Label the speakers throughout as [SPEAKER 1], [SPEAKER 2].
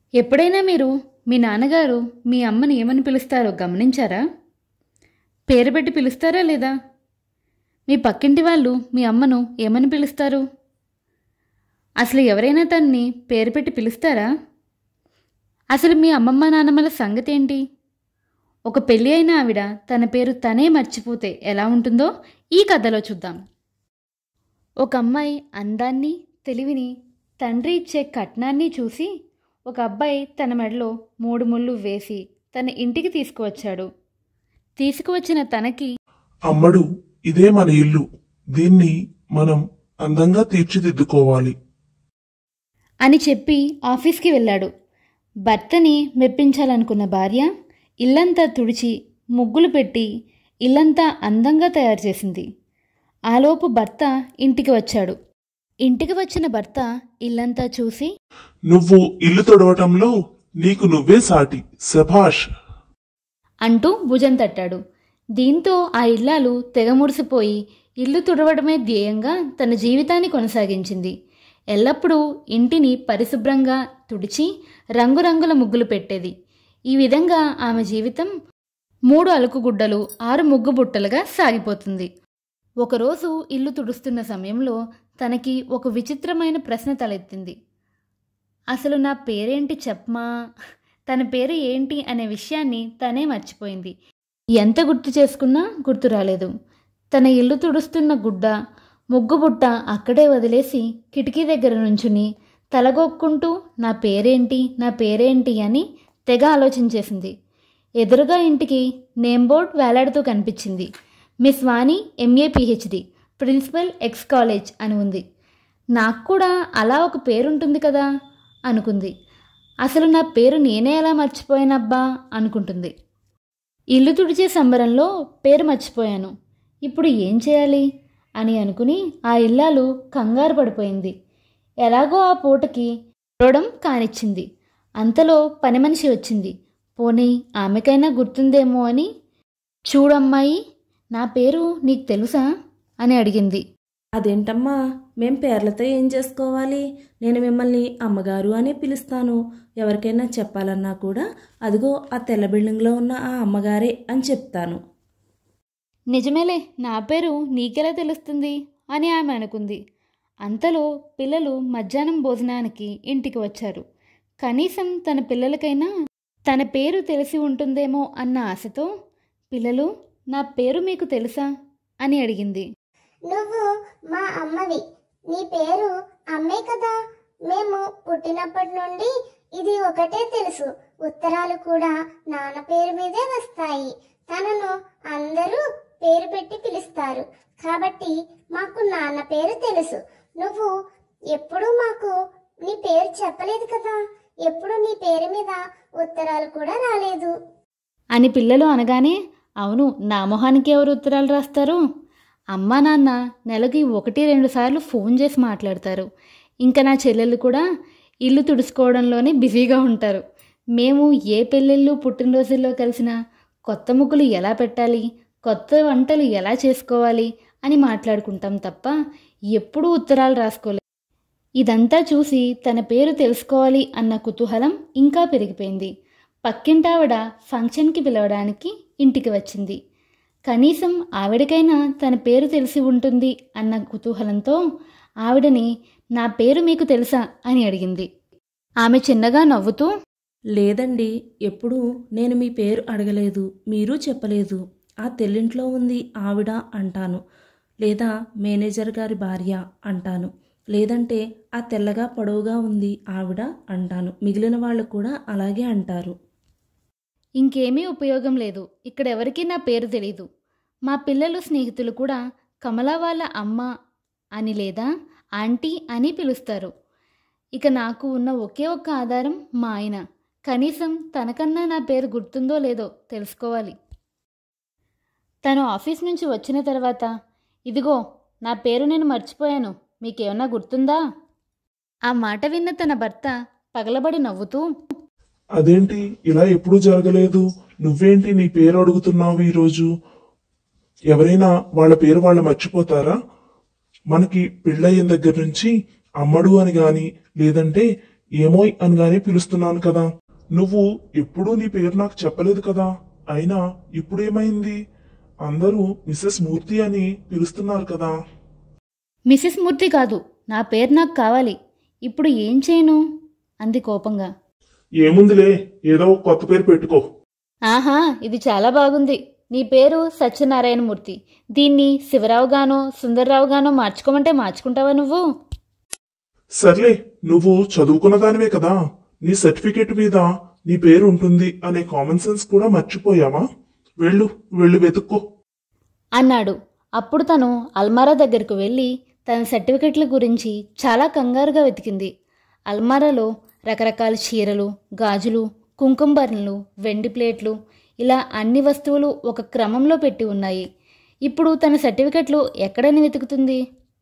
[SPEAKER 1] ఎప్పుడైనా మీరు మీ నాన్నగారు మీ అమ్మని ఏమని పిలుస్తారో గమనించారా? పేరు పెట్టి పిలుస్తారా లేదా? మీ పక్కింటి వాళ్ళు మీ అమ్మను ఏమని పిలుస్తారు? అసలు ఎవరైనా తనని పేరు పెట్టి పిలుస్తారా? అసలు మీ అమ్మమ్మ నాన్నమ్మల సంగతి ఏంటి? ఒక పెళ్ళి అయిన ఆవిడ తన పేరు తనే మర్చిపోతే ఎలా ఉంటుందో ఈ కథలో చూద్దాం. ఒక అమ్మాయి అందాన్ని, తెలివిని, తండ్రి ఇచ్చే కట్నాన్ని చూసి ఒక అబ్బాయి తన మెడలో 3 ముళ్ళు వేసి తన ఇంటికి తీసుకువచ్చాడు. తీసుకువచ్చిన తనకి,
[SPEAKER 2] అమ్మడు, ఇదే మన ఇల్లు, దీన్ని మనం అందంగా తీర్చిదిద్దుకోవాలి
[SPEAKER 1] అని చెప్పి ఆఫీస్కి వెళ్ళాడు. భర్తని మెప్పించాలనుకున్న భార్య ఇల్లంతా తుడిచి ముగ్గులు పెట్టి ఇల్లంతా అందంగా తయారు చేసింది. ఆలోపు భర్త ఇంటికి వచ్చాడు. ఇంటికి వచ్చిన భర్త ఇల్లంతా చూసి,
[SPEAKER 2] నువ్వు ఇల్లు తొడవటంలో నీకు నువ్వే సాటి, శభాష్
[SPEAKER 1] అంటూ భుజం తట్టాడు. దీంతో ఆ ఇల్లాలు తెగముడిసిపోయి ఇల్లు తుడవడమే ధ్యేయంగా తన జీవితాన్ని కొనసాగించింది. ఎల్లప్పుడూ ఇంటిని పరిశుభ్రంగా తుడిచి రంగురంగుల ముగ్గులు పెట్టేది. ఈ విధంగా ఆమె జీవితం 3 అలుకుగుడ్డలు 6 ముగ్గు బుట్టలుగా సాగిపోతుంది. ఒకరోజు ఇల్లు తుడుస్తున్న సమయంలో తనకి ఒక విచిత్రమైన ప్రశ్న తలెత్తింది. అసలు నా పేరేంటి చెప్పమా? తన పేరు ఏంటి అనే విషయాన్ని తనే మర్చిపోయింది. ఎంత గుర్తు చేసుకున్నా గుర్తు రాలేదు. తన ఇల్లు తుడుస్తున్న గుడ్డ, ముగ్గుబుట్ట అక్కడే వదిలేసి కిటికీ దగ్గర నుంచుని తలగొక్కుంటూ నా పేరేంటి అని తెగ ఆలోచించేసింది. ఎదురుగా ఇంటికి నేమ్ బోర్డ్ వేలాడుతూ కనిపించింది. Miss Vani MA PhD, principal X college అని ఉంది. నాకు కూడా అలా ఒక పేరుంటుంది కదా అనుకుంది. అసలు నా పేరు నేనే ఎలా మర్చిపోయానబ్బా అనుకుంటుంది. ఇల్లు తుడిచే సంబరంలో పేరు మర్చిపోయాను, ఇప్పుడు ఏం చేయాలి అని అనుకుని ఆ ఇల్లాలు కంగారు పడిపోయింది. ఎలాగో ఆ పూటకి చూడడం కానిచ్చింది. అంతలో పని మనిషి వచ్చింది. పోనీ ఆమెకైనా గుర్తుందేమో అని, చూడమ్మాయి, నా పేరు నీకు తెలుసా అని అడిగింది.
[SPEAKER 3] అదేంటమ్మా, మేం పేర్లతో ఏం చేసుకోవాలి? నేను మిమ్మల్ని అమ్మగారు అనే పిలుస్తాను. ఎవరికైనా చెప్పాలన్నా కూడా అదిగో ఆ తెల్ల బిల్డింగ్లో ఉన్న ఆ అమ్మగారే అని చెప్తాను.
[SPEAKER 1] నిజమేలే, నా పేరు నీకెలా తెలుస్తుంది అని ఆమె అనుకుంది. అంతలో పిల్లలు మధ్యాహ్నం భోజనానికి ఇంటికి వచ్చారు. కనీసం తన పిల్లలకైనా తన పేరు తెలిసి ఉంటుందేమో అన్న ఆశతో, పిల్లలు, నా పేరు మీకు తెలుసా అని అడిగింది.
[SPEAKER 4] నువ్వు మా అమ్మవి, నీ పేరు అమ్మే కదా. మేము పుట్టినప్పటి నుండి ఇది ఒకటే తెలుసు. ఉత్తరాలు కూడా నాన్న పేరు మీదే వస్తాయి. తనను అందరూ పేరు పెట్టి పిలుస్తారు కాబట్టి మాకు నాన్న పేరు తెలుసు. నువ్వు ఎప్పుడూ మాకు నీ పేరు చెప్పలేదు కదా, ఎప్పుడు నీ పేరు మీద ఉత్తరాలు కూడా రాలేదు
[SPEAKER 1] అని పిల్లలు అనగానే, అవును, నా మొహానికి ఎవరు ఉత్తరాలు రాస్తారు? అమ్మా నాన్న నెలకి 1-2 సార్లు ఫోన్ చేసి మాట్లాడతారు. ఇంకా నా చెల్లెళ్ళు కూడా ఇల్లు తుడుచుకోవడంలోనే బిజీగా ఉంటారు. మేము ఏ పెళ్ళిళ్ళు పుట్టినరోజుల్లో కలిసినా కొత్త ముగ్గులు ఎలా పెట్టాలి, కొత్త వంటలు ఎలా చేసుకోవాలి అని మాట్లాడుకుంటాం తప్ప ఎప్పుడూ ఉత్తరాలు రాసుకోలేదు. ఇదంతా చూసి తన పేరు తెలుసుకోవాలి అన్న కుతూహలం ఇంకా పెరిగిపోయింది. పక్కింటావిడ ఫంక్షన్కి పిలవడానికి ఇంటికి వచ్చింది. కనీసం ఆవిడకైనా తన పేరు తెలిసి ఉంటుంది అన్న కుతూహలంతో ఆవిడని, నా పేరు మీకు తెలుసా అని అడిగింది. ఆమె చిన్నగా నవ్వుతూ,
[SPEAKER 3] లేదండి, ఎప్పుడూ నేను మీ పేరు అడగలేదు, మీరు చెప్పలేదు. ఆ తెల్లింట్లో ఉంది ఆవిడ అంటాను, లేదా మేనేజర్ గారి భార్య అంటాను, లేదంటే ఆ తెల్లగా పొడవుగా ఉంది ఆవిడ అంటాను. మిగిలిన వాళ్ళు కూడా అలాగే అంటారు.
[SPEAKER 1] ఇంకేమీ ఉపయోగం లేదు, ఇక్కడెవరికీ నా పేరు తెలీదు. మా పిల్లలు స్నేహితులు కూడా కమలా వాళ్ళ అమ్మ అని లేదా ఆంటీ అని పిలుస్తారు. ఇక నాకు ఉన్న ఒకే ఒక్క ఆధారం మా ఆయన. కనీసం తనకన్నా నా పేరు గుర్తుందో లేదో తెలుసుకోవాలి. తను ఆఫీస్ నుంచి వచ్చిన తర్వాత, ఇదిగో నా పేరు నేను మర్చిపోయాను, మీకేమన్నా గుర్తుందా? ఆ మాట విన్న తన భర్త పగలబడి నవ్వుతూ,
[SPEAKER 2] అదేంటి, ఇలా ఎప్పుడూ జరగలేదు, నువ్వేంటి నీ పేరు అడుగుతున్నావు ఈరోజు? ఎవరైనా వాళ్ళ పేరు వాళ్ళు మర్చిపోతారా? మనకి పెళ్ళయిన దగ్గర నుంచి అమ్మడు అని గాని, లేదంటే ఏమోయ్ అనగానే పిలుస్తున్నాను కదా. నువ్వు ఎప్పుడూ నీ పేరు నాకు చెప్పలేదు కదా. అయినా ఇప్పుడేమైంది? అందరూ మిస్సెస్ మూర్తి అని పిలుస్తున్నారు కదా.
[SPEAKER 1] మిసెస్ మూర్తి కాదు, నా పేరు నాకు కావాలి. ఇప్పుడు ఏం చేయను అంది కోపంగా.
[SPEAKER 2] ఏముందిలే, ఏదో ఒక కొత్త పేరు పెట్టుకో.
[SPEAKER 1] ఆహా, ఇది చాలా బాగుంది. నీ పేరు సత్యనారాయణమూర్తి. దీన్ని శివరావుగానో సుందర్రావుగానో మార్చుకోమంటే మార్చుకుంటావా నువ్వు?
[SPEAKER 2] సర్లే, నువ్వు చదువుకున్న దానివే కదా. నీ సర్టిఫికేట్ మీద నీ పేరు ఉంటుంది అనే కామన్ సెన్స్ కూడా మర్చిపోయావా? వెళ్ళు వెతుక్కో
[SPEAKER 1] అన్నాడు. అప్పుడు తను అల్మారా దగ్గరకు వెళ్ళి తన సర్టిఫికెట్ల గురించి చాలా కంగారుగా వెతికింది. అల్మారాలో రకరకాల చీరలు, గాజులు, కుంకుమ బర్ణలు, వెండి ప్లేట్లు, ఇలా అన్ని వస్తువులు ఒక క్రమంలో పెట్టి ఉన్నాయి. ఇప్పుడు తన సర్టిఫికెట్లు ఎక్కడని వెతుకుతుంది?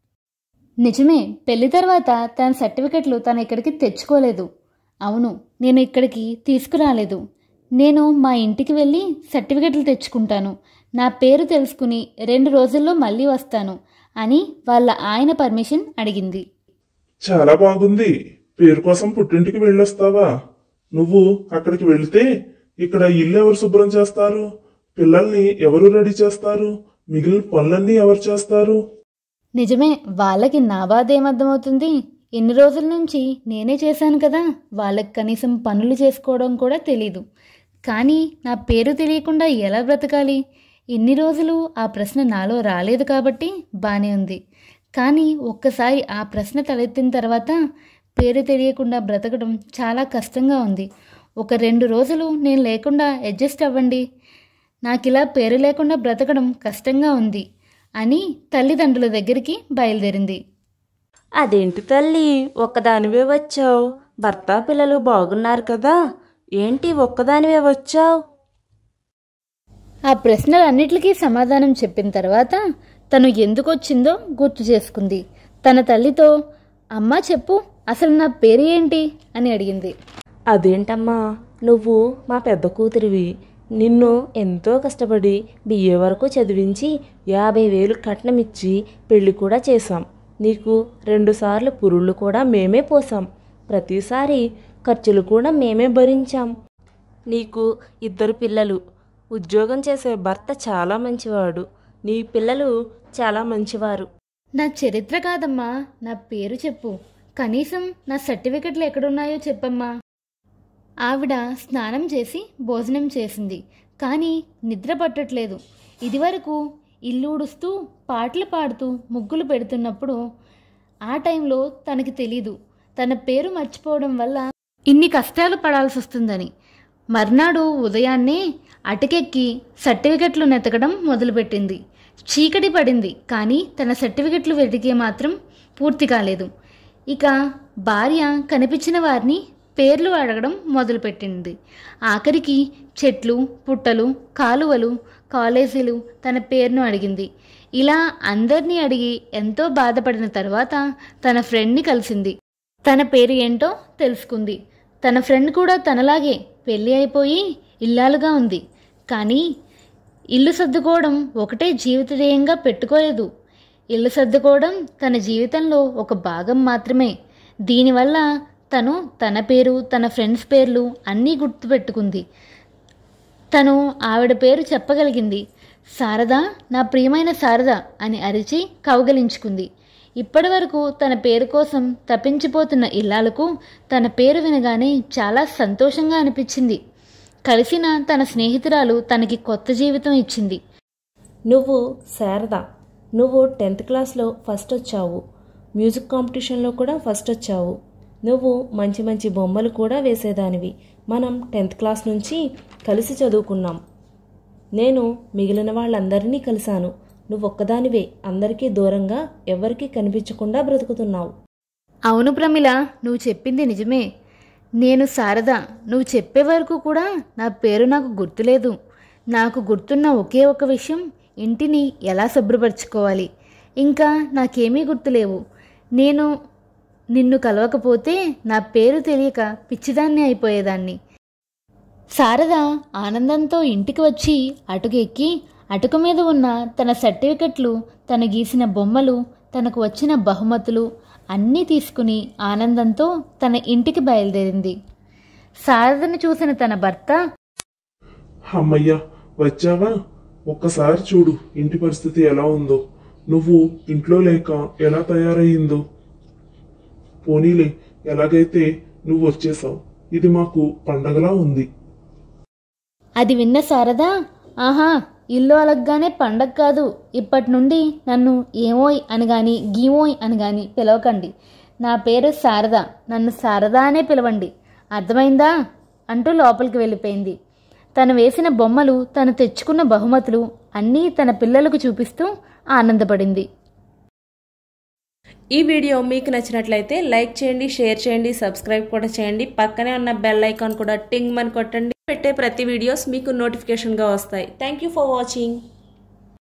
[SPEAKER 1] నిజమే, పెళ్లి తర్వాత తన సర్టిఫికెట్లు తను ఇక్కడికి తెచ్చుకోలేదు. అవును, నేను ఇక్కడికి తీసుకురాలేదు. నేను మా ఇంటికి వెళ్ళి సర్టిఫికెట్లు తెచ్చుకుంటాను. నా పేరు తెలుసుకుని 2 రోజుల్లో మళ్ళీ వస్తాను అని వాళ్ళ ఆయన పర్మిషన్ అడిగింది.
[SPEAKER 2] చాలా బాగుంది. పేరు కోసం పుట్టింటికి వెళ్ళొస్తావా? నువ్వు అక్కడికి వెళితే ఇక్కడ ఇల్లు ఎవరు శుభ్రం చేస్తారు? పిల్లల్ని ఎవరు రెడీ చేస్తారు? మిగిలిన పనులన్నీ ఎవరు చేస్తారు?
[SPEAKER 1] నిజమే, వాళ్ళకి నా బాధ ఏమర్థమవుతుంది? ఎన్ని రోజుల నుంచి నేనే చేశాను కదా. వాళ్ళకి కనీసం పనులు చేసుకోవడం కూడా తెలీదు. కానీ నా పేరు తెలియకుండా ఎలా బ్రతకాలి? ఇన్ని రోజులు ఆ ప్రశ్న నాలో రాలేదు కాబట్టి బానే ఉంది. కానీ ఒక్కసారి ఆ ప్రశ్న తలెత్తిన తర్వాత పేరు తెలియకుండా బ్రతకడం చాలా కష్టంగా ఉంది. ఒక 2 రోజులు నేను లేకుండా అడ్జస్ట్ అవ్వండి. నాకిలా పేరు లేకుండా బ్రతకడం కష్టంగా ఉంది అని తల్లిదండ్రుల దగ్గరికి బయలుదేరింది.
[SPEAKER 3] అదేంటి తల్లి, ఒక్కదానివే వచ్చావు? భర్త పిల్లలు బాగున్నారు కదా, ఏంటి ఒక్కదానివే వచ్చావు?
[SPEAKER 1] ఆ ప్రశ్నలన్నిటికీ సమాధానం చెప్పిన తర్వాత తను ఎందుకు వచ్చిందో గుర్తు చేసుకుంది. తన తల్లితో, అమ్మా చెప్పు, అసలు నా పేరు ఏంటి అని అడిగింది.
[SPEAKER 3] అదేంటమ్మా, నువ్వు మా పెద్ద కూతురివి. నిన్ను ఎంతో కష్టపడి బిఏ వరకు చదివించి 50,000 కట్నం ఇచ్చి పెళ్లి కూడా చేశాం. నీకు 2 సార్లు పురుళ్ళు కూడా మేమే పోసాం. ప్రతిసారి ఖర్చులు కూడా మేమే భరించాం. నీకు 2 పిల్లలు, ఉద్యోగం చేసే భర్త చాలా మంచివాడు. నీ పిల్లలు చాలా మంచివారు.
[SPEAKER 1] నా చరిత్ర కాదమ్మా, నా పేరు చెప్పు. కనీసం నా సర్టిఫికెట్లు ఎక్కడున్నాయో చెప్పమ్మా. ఆవిడ స్నానం చేసి భోజనం చేసింది, కానీ నిద్ర పట్టట్లేదు. ఇదివరకు ఇల్లు ఊడుస్తూ పాటలు పాడుతూ ముగ్గులు పెడుతున్నప్పుడు ఆ టైంలో తనకి తెలీదు తన పేరు మర్చిపోవడం వల్ల ఇన్ని కష్టాలు పడాల్సి వస్తుందని. మర్నాడు ఉదయాన్నే అటకెక్కి సర్టిఫికెట్లు నెతకడం మొదలుపెట్టింది. చీకటి పడింది, కానీ తన సర్టిఫికెట్లు వెతికే మాత్రం పూర్తి కాలేదు. ఇక భార్య కనిపించిన వారిని పేర్లు అడగడం మొదలుపెట్టింది. ఆఖరికి చెట్లు, పుట్టలు, కాలువలు, కాలేజీలు తన పేరును అడిగింది. ఇలా అందరినీ అడిగి ఎంతో బాధపడిన తర్వాత తన ఫ్రెండ్ని కలిసింది. తన పేరు ఏంటో తెలుసుకుంది. తన ఫ్రెండ్ కూడా తనలాగే పెళ్ళి అయిపోయి ఇల్లాలుగా ఉంది. కానీ ఇల్లు సర్దుకోవడం ఒకటే జీవిత ధ్యేయంగా పెట్టుకోలేదు. ఇల్లు సర్దుకోవడం తన జీవితంలో ఒక భాగం మాత్రమే. దీనివల్ల తను తన పేరు, తన ఫ్రెండ్స్ పేర్లు అన్నీ గుర్తుపెట్టుకుంది. తను ఆవిడ పేరు చెప్పగలిగింది. శారద, నా ప్రియమైన శారద అని అరిచి కౌగలించుకుంది. ఇప్పటి వరకు తన పేరు కోసం తప్పించిపోతున్న ఇల్లాలకు తన పేరు వినగానే చాలా సంతోషంగా అనిపించింది. కలిసిన తన స్నేహితురాలు తనకి కొత్త జీవితం ఇచ్చింది.
[SPEAKER 3] నువ్వు శారద, నువ్వు 10th క్లాస్లో ఫస్ట్ వచ్చావు. మ్యూజిక్ కాంపిటీషన్లో కూడా ఫస్ట్ వచ్చావు. నువ్వు మంచి మంచి బొమ్మలు కూడా వేసేదానివి. మనం 10th క్లాస్ నుంచి కలిసి చదువుకున్నాం. నేను మిగిలిన వాళ్ళందరినీ కలిశాను. నువ్వొక్కదానివే అందరికీ దూరంగా ఎవరికీ కనిపించకుండా బ్రతుకుతున్నావు.
[SPEAKER 1] అవును ప్రమిళ, నువ్వు చెప్పింది నిజమే. నేను శారద. నువ్వు చెప్పే వరకు కూడా నా పేరు నాకు గుర్తులేదు. నాకు గుర్తున్న ఒకే ఒక విషయం, ఇంటిని ఎలా శుభ్రపరచుకోవాలి. ఇంకా నాకేమీ గుర్తులేవు. నేను నిన్ను కలవకపోతే నా పేరు తెలియక పిచ్చిదాన్ని అయిపోయేదాన్ని. శారద ఆనందంతో ఇంటికి వచ్చి అటుకు ఎక్కి అటుకు మీద ఉన్న తన సర్టిఫికెట్లు, తను గీసిన బొమ్మలు, తనకు వచ్చిన బహుమతులు అన్నీ తీసుకుని ఆనందంతో తన ఇంటికి బయలుదేరింది. శారదను చూసిన తన భర్త,
[SPEAKER 2] అమ్మయ్యా వచ్చావా? ఒక్కసారి చూడు ఇంటి పరిస్థితి ఎలా ఉందో, నువ్వు ఇంట్లో లేక ఎలా తయారయ్యిందో. పోనీలే, ఎలాగైతే నువ్వు వచ్చేసావు, ఇది మాకు పండగలా ఉంది.
[SPEAKER 1] అది విన్న శారద, ఆహా, ఇల్లు అలగ్గానే పండగ కాదు, ఇప్పటి నుండి నన్ను ఏమోయ్ అని గాని గీమోయ్ అని గాని పిలవకండి. నా పేరు శారద, నన్ను శారద అనే పిలవండి, అర్థమైందా అంటూ లోపలికి వెళ్ళిపోయింది. తను వేసిన బొమ్మలు, తను తెచ్చుకున్న బహుమతులు అన్నీ తన పిల్లలకు చూపిస్తూ ఆనందపడింది.
[SPEAKER 3] ఈ వీడియో మీకు నచ్చినట్లయితే లైక్ చేయండి, షేర్ చేయండి, సబ్స్క్రైబ్ కూడా చేయండి. పక్కనే ఉన్న బెల్ ఐకాన్ కూడా టింగ్ మని కొట్టండి. పెట్టే ప్రతి వీడియోస్ మీకు నోటిఫికేషన్గా వస్తాయి. Thank you for watching.